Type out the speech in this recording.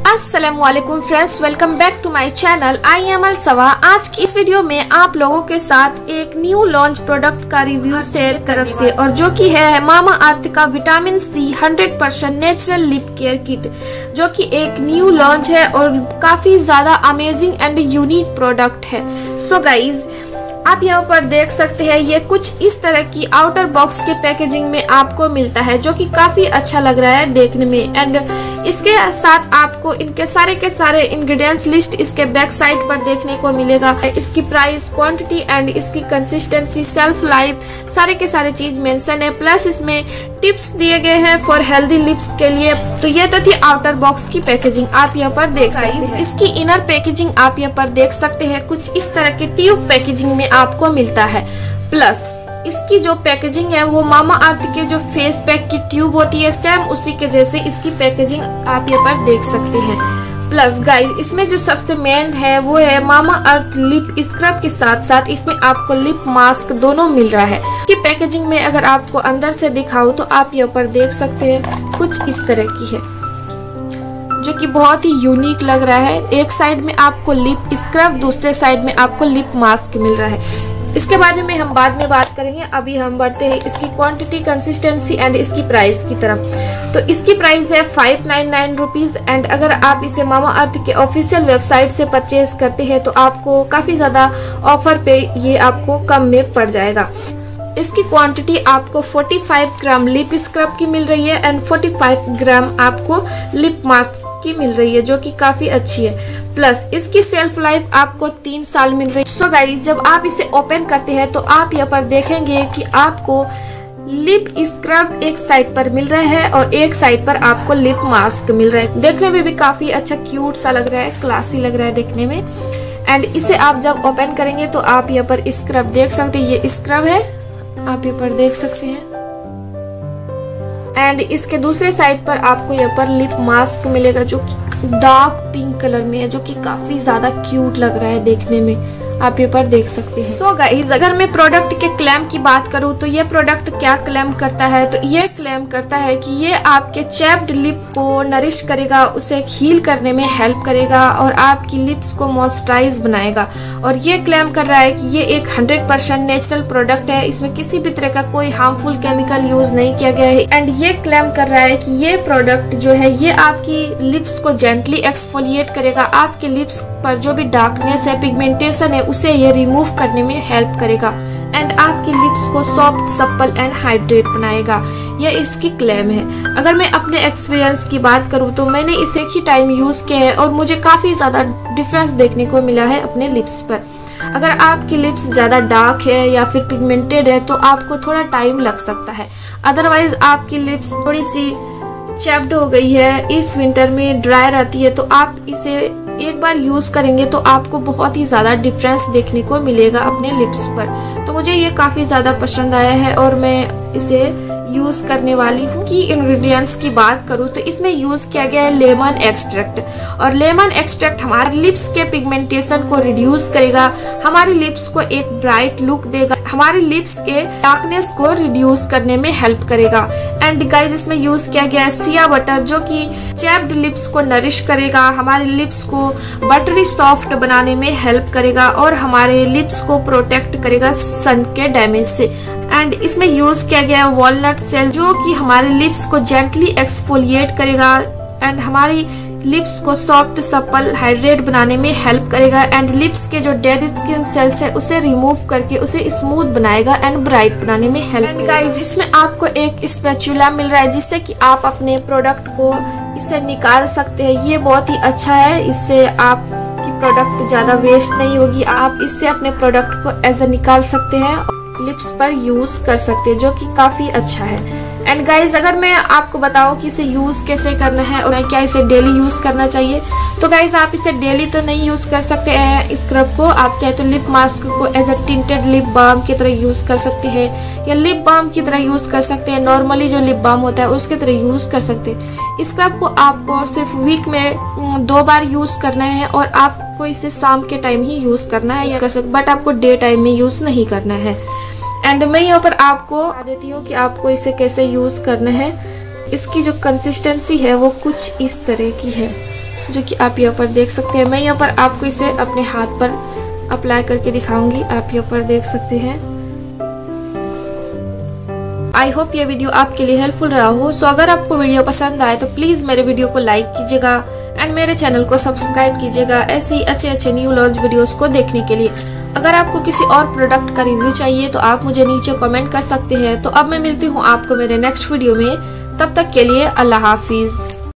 अस्सलामुअलैकुम friends, welcome back to my channel. I am Alsawa. आज की इस वीडियो में आप लोगों के साथ एक न्यू लॉन्च प्रोडक्ट का रिव्यू शेयर तरफ से, और जो कि है मामा अर्थ का vitamin C 100% natural lip care kit, जो कि एक न्यू लॉन्च है और काफी ज्यादा अमेजिंग एंड यूनिक प्रोडक्ट है। सो गाइज, आप यहाँ पर देख सकते हैं ये कुछ इस तरह की आउटर बॉक्स के पैकेजिंग में आपको मिलता है, जो कि काफी अच्छा लग रहा है देखने में। एंड इसके साथ आपको इनके सारे के सारे इंग्रेडिएंट्स लिस्ट इसके बैक साइड पर देखने को मिलेगा। इसकी प्राइस, क्वांटिटी एंड इसकी कंसिस्टेंसी, शेल्फ लाइफ, सारे के सारे चीज मेंशन है। प्लस इसमें टिप्स दिए गए हैं फॉर हेल्दी लिप्स के लिए। तो ये तो थी आउटर बॉक्स की पैकेजिंग, आप यहाँ पर देख सकते हैं। इसकी इनर पैकेजिंग आप यहाँ पर देख सकते हैं, कुछ इस तरह की ट्यूब पैकेजिंग में आपको मिलता है। प्लस इसकी जो पैकेजिंग है वो मामा अर्थ के जो फेस पैक की ट्यूब होती है, सेम उसी के जैसे इसकी पैकेजिंग आप यहाँ पर देख सकते हैं। प्लस गाइस, इसमें जो सबसे मेन है वो है मामा अर्थ लिप स्क्रब के साथ साथ इसमें आपको लिप मास्क दोनों मिल रहा है। कि पैकेजिंग में अगर आपको अंदर से दिखाऊं तो आप यहाँ पर देख सकते हैं, कुछ इस तरह की है, जो कि बहुत ही यूनिक लग रहा है। एक साइड में आपको लिप स्क्रब, दूसरे साइड में आपको लिप मास्क मिल रहा है। इसके बारे में हम बाद में बात करेंगे। अभी हम बढ़ते हैं इसकी क्वांटिटी, कंसिस्टेंसी एंड इसकी प्राइस की तरफ। तो इसकी प्राइस है 599 रुपीज। एंड अगर आप इसे मामा अर्थ के ऑफिशियल वेबसाइट से परचेज करते हैं तो आपको काफी ज्यादा ऑफर पे ये आपको कम में पड़ जाएगा। इसकी क्वांटिटी आपको 45 ग्राम लिप स्क्रब की मिल रही है एंड 45 ग्राम आपको लिप मास्क की मिल रही है, जो कि काफी अच्छी है। प्लस इसकी सेल्फ लाइफ आपको 3 साल मिल रही है। सो गाइस, जब आप इसे ओपन करते हैं तो आप यहाँ पर देखेंगे कि आपको लिप स्क्रब एक साइड पर मिल रहा है और एक साइड पर आपको लिप मास्क मिल रहा है। देखने में भी काफी अच्छा क्यूट सा लग रहा है, क्लासी लग रहा है देखने में। एंड इसे आप जब ओपन करेंगे तो आप यहाँ पर स्क्रब देख सकते हैं, ये स्क्रब है, आप यहाँ पर देख सकते हैं। एंड इसके दूसरे साइड पर आपको यहाँ पर लिप मास्क मिलेगा, जो कि डार्क पिंक कलर में है, जो कि काफी ज्यादा क्यूट लग रहा है देखने में, आप यहाँ पर देख सकते हैं। सो गाइस, अगर मैं प्रोडक्ट के क्लेम की बात करूँ तो ये प्रोडक्ट क्या क्लेम करता है, तो ये क्लेम करता है कि ये आपके चैप्ड लिप को नरिश करेगा, उसे हील करने में हेल्प करेगा और आपकी लिप्स को मॉइस्चराइज बनाएगा। और ये क्लेम कर रहा है कि ये एक 100% नेचुरल प्रोडक्ट है, इसमें किसी भी तरह का कोई हार्मफुल केमिकल यूज नहीं किया गया है। एंड ये क्लेम कर रहा है कि ये प्रोडक्ट जो है ये आपकी लिप्स को जेंटली एक्सफोलिएट करेगा, आपके लिप्स पर जो भी डार्कनेस है, पिगमेंटेशन है, उसे ये रिमूव करने में हेल्प करेगा एंड आपकी लिप्स को सॉफ्ट, सप्पल एंड हाइड्रेट बनाएगा। यह इसकी क्लेम है। अगर मैं अपने एक्सपीरियंस की बात करूं तो मैंने इसे एक ही टाइम यूज किया है और मुझे काफी ज्यादा डिफरेंस देखने को मिला है अपने लिप्स पर। अगर आपकी लिप्स ज्यादा डार्क है या फिर पिगमेंटेड है तो आपको थोड़ा टाइम लग सकता है। अदरवाइज आपकी लिप्स थोड़ी सी चैप्ड हो गई है, इस विंटर में ड्राई रहती है, तो आप इसे एक बार यूज करेंगे तो आपको बहुत ही ज्यादा डिफरेंस देखने को मिलेगा अपने लिप्स पर। तो मुझे ये काफी ज्यादा पसंद आया है और मैं इसे यूज करने वाली हूँ। की इंग्रेडिएंट्स की बात करूँ तो इसमें यूज किया गया है लेमन एक्सट्रैक्ट, और लेमन एक्सट्रैक्ट हमारे लिप्स के पिगमेंटेशन को रिड्यूस करेगा, हमारे लिप्स को एक ब्राइट लुक देगा, हमारे लिप्स के डार्कनेस को रिड्यूस करने में हेल्प करेगा। एंड गाइस, इसमें यूज किया गया है सिया बटर, जो कि चैप्ड लिप्स को नरिश करेगा, हमारे लिप्स को बटरी सॉफ्ट बनाने में हेल्प करेगा और हमारे लिप्स को प्रोटेक्ट करेगा सन के डैमेज से। एंड इसमें यूज किया गया वॉलनट सेल, जो कि हमारे लिप्स को जेंटली एक्सफोलिएट करेगा एंड हमारी लिप्स को सॉफ्ट, सप्पल, हाइड्रेट बनाने में हेल्प करेगा एंड लिप्स के जो डेड स्किन सेल्स है उसे रिमूव करके उसे स्मूथ बनाएगा एंड ब्राइट बनाने में हेल्प। एंड गाइस, इसमें आपको एक स्पैचुला मिल रहा है जिससे कि आप अपने प्रोडक्ट को इससे निकाल सकते हैं। ये बहुत ही अच्छा है, इससे आपकी प्रोडक्ट ज्यादा वेस्ट नहीं होगी, आप इससे अपने प्रोडक्ट को ऐसे निकाल सकते हैं, लिप्स पर यूज कर सकते हैं, जो कि काफी अच्छा है। एंड गाइज, अगर मैं आपको बताऊं कि इसे यूज कैसे करना है और क्या इसे डेली यूज करना चाहिए, तो गाइज आप इसे डेली तो नहीं यूज कर सकते हैं स्क्रब को। आप चाहे तो लिप मास्क को as a tinted lip balm की तरह यूज कर सकते हैं या लिप बाम की तरह यूज कर सकते हैं, नॉर्मली जो लिप बाम होता है उसकी तरह यूज कर सकते हैं। स्क्रब को आपको सिर्फ वीक में 2 बार यूज करना है और आपको इसे शाम के टाइम ही यूज करना है, बट आपको डे टाइम में यूज नहीं करना है। एंड मैं यहाँ पर आपको बता देती हूँ कि आपको इसे कैसे यूज करना है। इसकी जो कंसिस्टेंसी है वो कुछ इस तरह की है, जो कि आप यहाँ पर देख सकते हैं। मैं यहाँ पर आपको इसे अपने हाथ पर अप्लाई करके दिखाऊंगी, आप यहाँ पर देख सकते हैं। आई होप ये वीडियो आपके लिए हेल्पफुल रहा हो। सो अगर आपको वीडियो पसंद आए तो प्लीज़ मेरे वीडियो को लाइक कीजिएगा एंड मेरे चैनल को सब्सक्राइब कीजिएगा ऐसे ही अच्छे न्यू लॉन्च वीडियोस को देखने के लिए। अगर आपको किसी और प्रोडक्ट का रिव्यू चाहिए तो आप मुझे नीचे कमेंट कर सकते हैं। तो अब मैं मिलती हूँ आपको मेरे नेक्स्ट वीडियो में, तब तक के लिए अल्लाह हाफिज़।